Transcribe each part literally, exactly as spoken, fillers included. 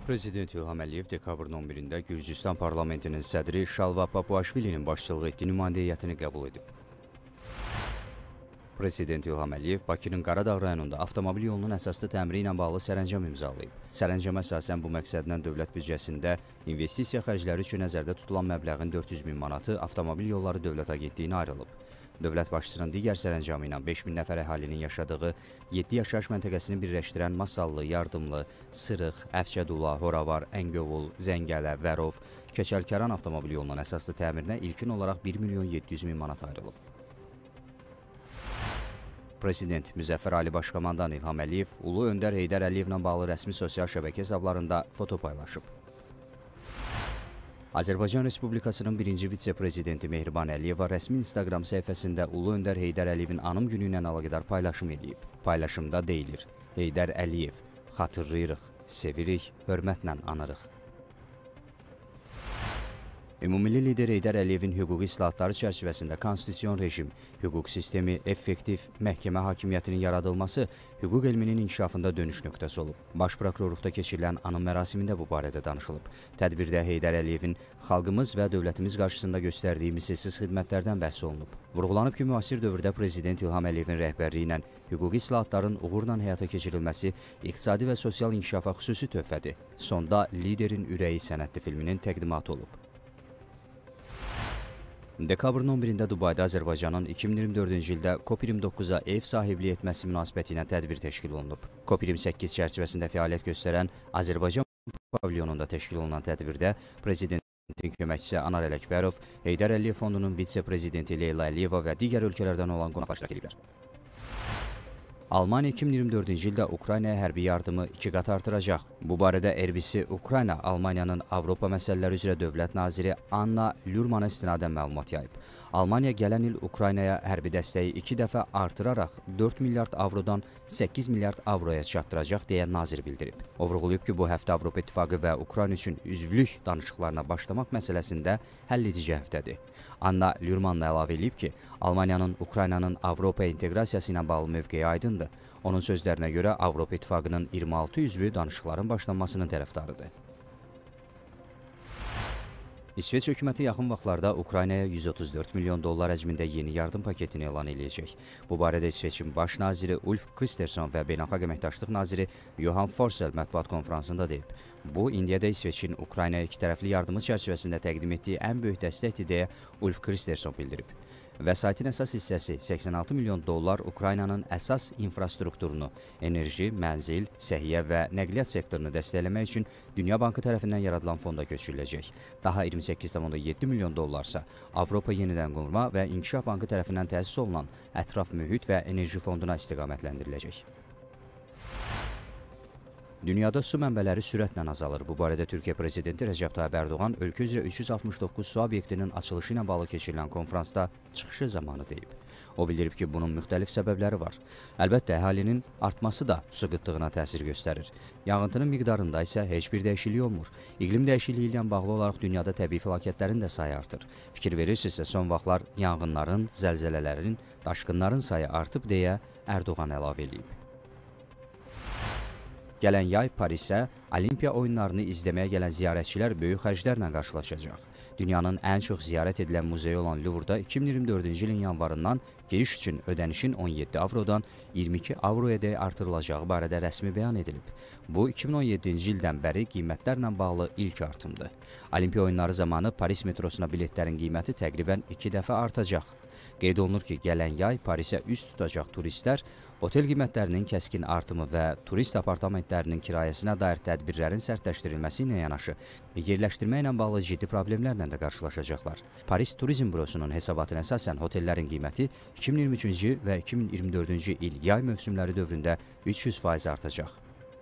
Prezident İlham Əliyev dekabrın on birində Gürcüstan parlamentinin sədri Şalva Papuaşvilinin başçılıq etdiyi nümayəndə heyətini qəbul edib. Prezident İlham Əliyev Bakının Qaradağ rayonunda avtomobil yolunun əsaslı təmiri ilə bağlı sərəncam imzalayıb. Sərəncama əsasən bu məqsədlə dövlət büdcəsində investisiya xərcləri üçün nəzərdə tutulan məbləğin dörd yüz min manatı Avtomobil Yolları Dövlət Agentliyinə ayrılıb. Dövlət başçısının digər sərəncamı ilə beş min nəfər əhalinin yaşadığı yeddi yaşayış məntəqəsini birləşdirən Masallı, Yardımlı, Sırıq, Əfçədula, Horavar, Əngövul, Zəngələ, Vərov, Keçəlkəran avtomobil yolunun əsaslı təmirinə ilkin olaraq bir milyon yeddi yüz min manat ayrılıb. Prezident Müzəffər Ali Başkomandan İlham Əliyev Ulu Öndər Heydər Əliyevlə bağlı rəsmi sosial şəbəkə hesablarında foto paylaşıb. Azərbaycan Respublikasının birinci vitse-prezidenti Mehriban Əliyeva rəsmi Instagram səhifəsində Ulu Öndər Heydər Əliyevin anım günü ilə əlaqədar paylaşım edib. Paylaşımda deyilir: Heydər Əliyev, xatırlayırıq, sevirik, hörmətlə anırıq. Ümumilli lider Heydər Əliyevin hüquqi islahatları çərçivəsində konstitusion rejim, hüquq sistemi, effektiv məhkəmə hakimiyyətinin yaradılması hüquq elminin inkişafında dönüş nöqtəsi olub. Baş prokurorluqda keçirilən anım mərasimində bu barədə danışılıb. Tədbirdə Heydər Əliyevin xalqımız və dövlətimiz qarşısında göstərdiyi misilsiz xidmətlərdən bəhs olunub. Vurğulanıb ki, müasir dövrdə Prezident İlham Əliyevin rəhbərliyi ilə hüquqi islahatların uğurla həyata keçirilməsi iqtisadi və sosial inkişafa xüsusi töhfədir. Sonda Liderin Ürəyi sənədli filminin təqdimatı olub. Dekabrın on birində Dubayda Azərbaycanın iki min iyirmi dördüncü ildə COP iyirmi doqquza ev sahibliyi etməsi münasibəti ilə tədbir təşkil olunub. COP iyirmi səkkiz çərçivəsində fəaliyyət göstərən Azərbaycan pavilyonunda təşkil olunan tədbirdə Prezidentin köməkçisi Anar Ələkbərov, Heydər Əliyev Fondunun vitse-prezidenti Leyla Əliyeva və digər ölkələrdən olan qonaqlar iştirak ediblər. Almaniya iki min iyirmi dördüncü ildə Ukraynaya hərbi yardımı iki qat artıracaq. Bu barədə R B C Ukrayna Almaniyanın Avropa məsələləri üzrə dövlət naziri Anna Lürmana istinadən məlumat yayıb. Almaniya gələn il Ukraynaya hərbi dəstəyi iki dəfə artıraraq dörd milyard avrodan səkkiz milyard avroya çatdıracaq deyə nazir bildirib. O vurğulayıb ki, bu həftə Avropa İttifaqı və Ukrayna üçün üzvlük danışıqlarına başlamaq məsələsində həlledici həftədir. Anna Lürmanla əlavə edib ki, Almaniyanın Ukraynanın Avropa inteqrasiyası ilə bağlı mövqeyi aydındır. Onun sözlərinə görə Avropa İttifaqının iyirmi altı üzvü danışıqların başlanmasının tərəfdarıdır. İsveç hökuməti yaxın vaxtlarda Ukraynaya yüz otuz dörd milyon dollar həcmində yeni yardım paketini elan edəcək. Bu barədə İsveçin baş naziri Ulf Kristersson və beynəlxalq əməkdaşlıq naziri Johan Forsell mətbuat konfransında deyib. Bu, indiyədə İsveçin Ukraynaya iki tərəfli yardımı çərçivəsində təqdim etdiyi ən böyük dəstəkdir deyə Ulf Kristersson bildirib. Vəsaitin əsas hissəsi səksən altı milyon dollar Ukraynanın əsas infrastrukturunu, enerji, mənzil, səhiyyə və nəqliyyat sektorunu dəstəkləmək üçün Dünya Bankı tərəfindən yaradılan fonda köçürüləcək. Daha iyirmi səkkiz milyon yeddi milyon dollarsa Avropa Yenidən Qurma və İnkişaf Bankı tərəfindən təsis olunan Ətraf Mühit və Enerji Fonduna istiqamətləndiriləcək. Dünyada su mənbələri sürətlə azalır. Bu barədə Türkiyə Prezidenti Rəcəb Tayyip Ərdoğan ölkə üzrə üç yüz altmış doqquz su obyektinin açılışı ilə bağlı keçirilən konfransda çıxışı zamanı deyib. O bildirib ki, bunun müxtəlif səbəbləri var. Əlbəttə, əhalinin artması da su qıtlığına təsir göstərir. Yağıntının miqdarında isə heç bir dəyişiklik olmur. İqlim dəyişikliyi ilə bağlı olaraq dünyada təbii fəlakətlərin də sayı artır. Fikir verirsinizsə, son vaxtlar yanğınların, zəlzələlərin, daşqınların sayı artıb deyə Ərdoğan əlavə edib. Gələn yay Parisə Olimpiya oyunlarını izləməyə gələn ziyarətçilər böyük xərclərlə qarşılaşacaq. Dünyanın ən çox ziyarət edilən muzeyi olan Louvre'da iki min iyirmi dördüncü ilin yanvarından giriş üçün ödənişin on yeddi avrodan iyirmi iki avroya dək artırılacağı barədə rəsmi bəyan edilib. Bu, iki min on yeddinci ildən bəri qiymətlərlə bağlı ilk artımdır. Olimpiya oyunları zamanı Paris metrosuna biletlərin qiyməti təqribən iki dəfə artacaq. Qeyd olunur ki, gələn yay Parisə üz tutacaq turistlər otel qiymətlərinin kəskin artımı və turist apartamentlərinin kirayəsinə dair tədbirlərin sərtləşdirilməsi ilə yanaşı yerləşdirmə ilə bağlı ciddi problemlərlə də qarşılaşacaqlar. Paris Turizm Bürosunun hesabatına əsasən otellərin qiyməti iki min iyirmi üçüncü və iki min iyirmi dördüncü il yay mövsümləri dövründə üç yüz faiz artacaq.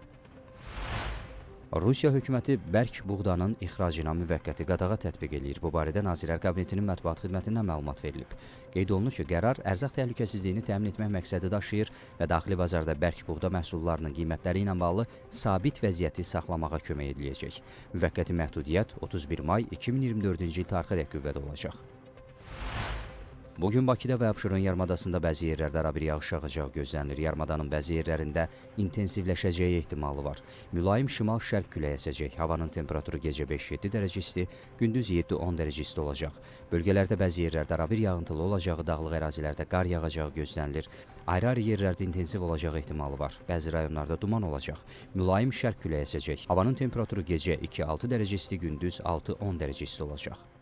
Rusiya hökuməti bərk buğdanın ixracına müvəqqəti qadağa tətbiq eləyir. Bu barədə Nazirlər Kabinetinin mətbuat xidmətindən məlumat verilib. Qeyd olunur ki, qərar ərzaq təhlükəsizliyini təmin etmək məqsədi daşıyır və daxili bazarda bərk buğda məhsullarının qiymətləri ilə bağlı sabit vəziyyəti saxlamağa kömək ediləcək. Müvəqqəti məhdudiyyət otuz bir may iki min iyirmi dördüncü il tarixədək qüvvədə olacaq. Bugün Bakıda və Abşeron yarımadasında bəzi yerlərdə arabir yağış yağacağı gözlənilir. Yarımadanın bəzi yerlərində intensivləşəcəyi ehtimalı var. Mülayim şimal-şərq küləyi əsəcək. Havanın temperaturu gecə beş yeddi dərəcə isti, gündüz yeddi on dərəcə isti olacaq. Bölgələrdə bəzi yerlərdə arabir yağıntılı olacağı, dağlıq ərazilərdə qar yağacağı gözlənilir. Ayrı-ayrı yerlərdə intensiv olacağı ehtimalı var. Bəzi rayonlarda duman olacaq. Mülayim şərq küləyi əsəcək. Havanın temperaturu gecə iki altı dərəcə isti, gündüz altı on dərəcə isti olacaq.